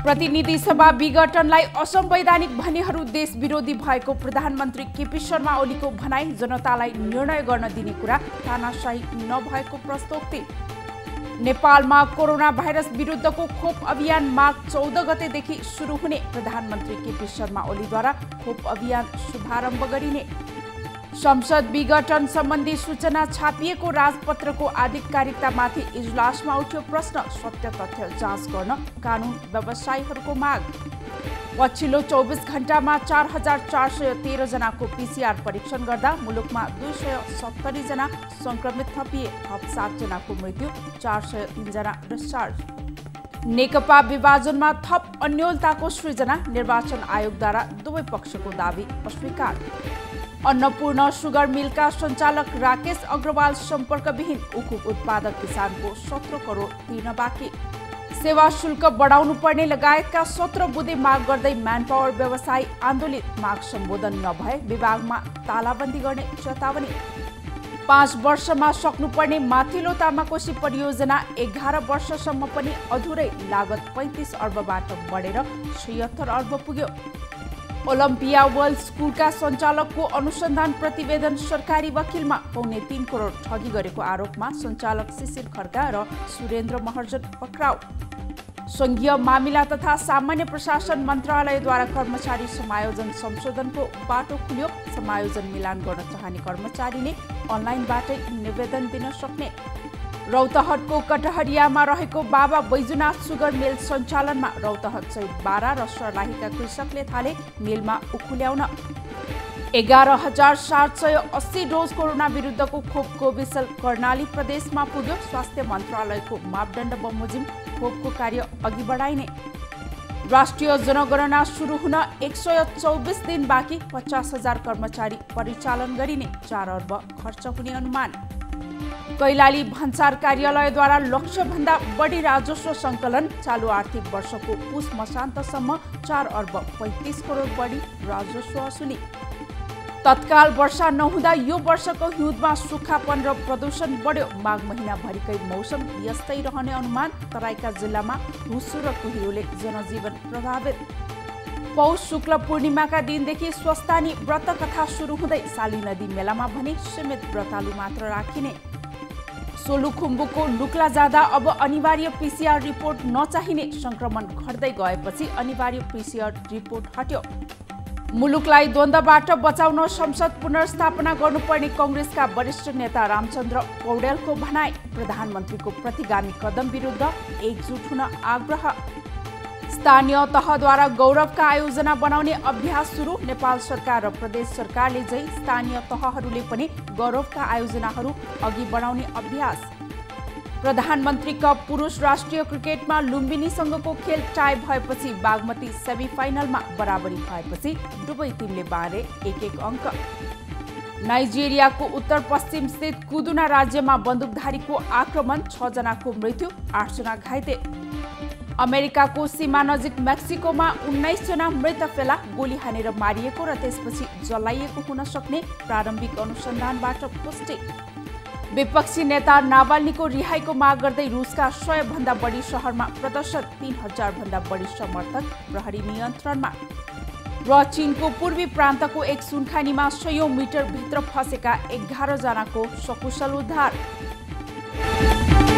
प्रतिनिधि सभा विघटनलाई असंवैधानिक भन्नेहरू देश विरोधी भएको प्रधानमन्त्री केपी शर्मा ओलीको भनाई। जनतालाई निर्णय गर्न दिने कुरा तानाशाही नभएको प्रस्तोक्ति। नेपालमा कोरोना भाइरस विरुद्धको खोप अभियान माघ 14 गतेदेखि सुरु हुने। प्रधानमन्त्री केपी शर्मा ओलीद्वारा खोप अभियान शुभारम्भ गरिने। संसद विघटन सम्बन्धी सूचना छापिएको राजपत्रको आधिकारिकतामाथि इजलासमा उठ्यो प्रश्न। सत्य तथ्य जाँच गर्न कानून व्यवसायीहरूको माग। पछिल्लो 24 घण्टामा 4413 जनाको पीसीआर परीक्षण गर्दा मुलुकमा 270 जना संक्रमित थपिए। थप 7 जनाको मृत्यु, 403 जना डिस्चार्ज। नेकपा विभाजनमा थप अन्योलताको सृजना। निर्वाचन आयोगद्वारा दुवै पक्षको दावी अस्वीकार। अन्नपूर्ण सुगर मिलका सञ्चालक राकेश अग्रवाल सम्पर्कविहीन। उखु उत्पादक किसानको 17 करोड तिर्न बाँकी। सेवा शुल्क बढाउनु पर्ने लगायतका 17 बुँदे माग गर्दै म्यानपावर व्यवसायी आन्दोलित। माग सम्बोधन नभए विभागमा तालाबन्दी गर्ने चेतावनी। 5 वर्षमा सक्नुपर्ने माथिल्लो तामाकोशी परियोजना 11 वर्षसम्म पनि अधुरै। लागत 35 अर्बबाट बढेर 76 अर्ब पुग्यो। ओलम्पिया वर्ल्ड स्कुलका सञ्चालकको अनुसन्धान प्रतिवेदन सरकारी वकिलमा। 3.25 करोड ठगी गरेको आरोपमा सञ्चालक शिशिर खड्का र सुरेन्द्र महर्जन पक्राउ। संघीय मामिला तथा सामान्य प्रशासन मन्त्रालयद्वारा कर्मचारी समायोजन संशोधनको बाटो खुल्यो। समायोजन मिलान गर्न चाहने कर्मचारीले अनलाइनबाटै निवेदन दिन सक्ने। रौतहटको कटहरियामा रहेको बाबा बैजुनाथ सुगर मिल सञ्चालनमा। रौतहट सहित 12 र सर्लाहीका कृषकले थाले मिलमा उखु ल्याउन। 11,780 डोज कोरोना विरुद्धको खोप कोभिसिल्ड कर्णाली प्रदेशमा पुग्यो। स्वास्थ्य मन्त्रालयको मापदण्ड बमोजिम खोपको कार्य अघि बढाइने। राष्ट्रिय जनगणना सुरु हुन 124 दिन बाँकी। 50,000 कर्मचारी परिचालन गरिने। 4 अर्ब खर्च हुने अनुमान। कैलाली भन्सार कार्यालयद्वारा लक्ष्यभन्दा बढी राजस्व सङ्कलन। चालु आर्थिक वर्षको पुस मसान्तसम्म 4 अर्ब 35 करोड बढी राजस्व असुली। तत्काल वर्षा नहुँदा यो वर्षको हिउँदमा सुक्खापन र प्रदूषण बढ्यो। माघ महिनाभरिकै मौसम यस्तै रहने अनुमान। तराईका जिल्लामा हुस्सु र कुहिरोले जनजीवन प्रभावित। पौष शुक्ल पूर्णिमाका दिनदेखि स्वस्थानी व्रत कथा सुरु हुँदै। साली नदी मेलामा भने सीमित व्रतालु मात्र राखिने। सोलुखुम्बुको लुक्ला जाँदा अब अनिवार्य पीसीआर रिपोर्ट नचाहिने। संक्रमण घट्दै गएपछि अनिवार्य पीसीआर रिपोर्ट हट्यो। मुलुकलाई द्वन्द्वबाट बचाउन संसद पुनर्स्थापना गर्नुपर्ने कांग्रेसका वरिष्ठ नेता रामचन्द्र पौडेलको भनाई। प्रधानमन्त्रीको प्रतिगामी कदम विरुद्ध एकजुट हुन आग्रह। स्थानीय तहद्वारा गौरवका आयोजना बनाउने अभ्यास सुरु। नेपाल सरकार र प्रदेश सरकारले चाहिँ स्थानीय तहहरूले पनि गौरवका आयोजनाहरू अघि बढाउने अभ्यास। प्रधानमन्त्री कप पुरुष राष्ट्रिय क्रिकेटमा लुम्बिनीसँगको खेल टाई भएपछि बागमती सेमिफाइनलमा बराबरी भएपछि दुवै टिमले बाँडे 1-1 अङ्क। नाइजेरियाको उत्तर पश्चिम स्थित कुदुना राज्यमा बन्दुकधारीको आक्रमण। 6 जनाको मृत्यु, 8 जना घाइते। अमेरिकाको सीमा नजिक मेक्सिकोमा 19 जना मृत फेला। गोली हानेर मारिएको र त्यसपछि जलाइएको हुन सक्ने प्रारम्भिक अनुसन्धानबाट पुष्टि। विपक्षी नेता नाभाल्नीको रिहाईको माग गर्दै रुसका 100 भन्दा बढी शहरमा प्रदर्शन। 3000 भन्दा बढी समर्थक प्रहरी नियन्त्रणमा। र चीनको पूर्वी प्रान्तको एक सुनखानीमा 100 मिटर भित्र फँसेका 11 जनाको सकुशल उद्धार।